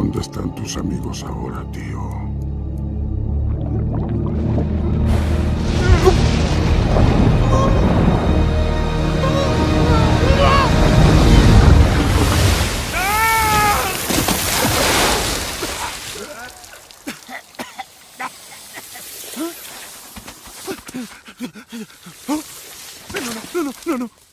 ¿Dónde están tus amigos ahora, tío? No, no, no, no, no.